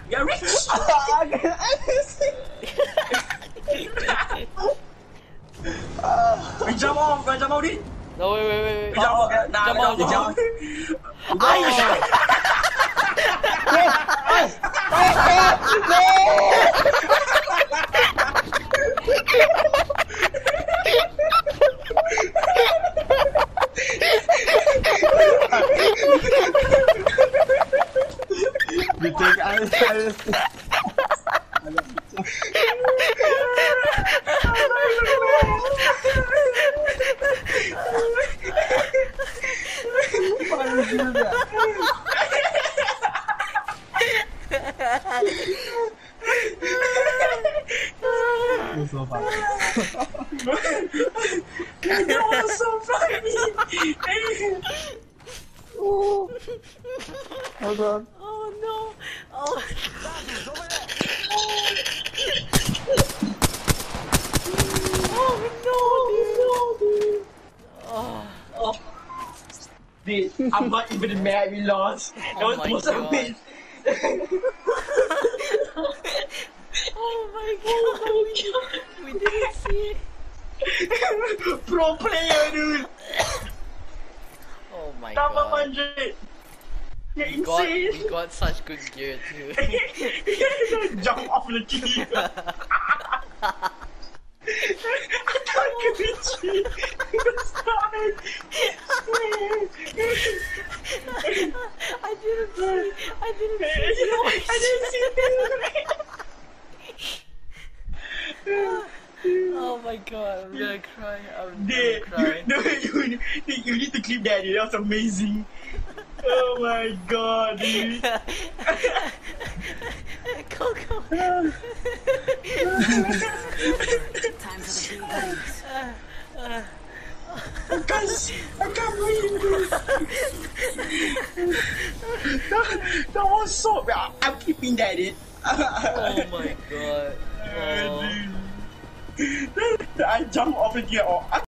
You're rich. Mày jump off đi. No, wait. Mày jump off. Jump off. You think I You're so funny. That was so funny. Hold on. Oh no! Oh. Oh no, dude! Oh. Dude, I'm not even mad we lost. That was my most God. amazing. Oh my god! We didn't see it. Pro player, dude. Oh my Top god! 100. You're insane. We got such good gear too. Jump off the tree. I can't reach you. I didn't see. I didn't see Oh my god! I'm gonna cry. I'm Dude, gonna cry. you need to clip that, dude. That was amazing. Oh my god, dude. Go. Time for the big leagues. I can't breathe, dude. That was so... I'm keeping that, dude. Oh my god! Oh. Dude. I jumped off the gear.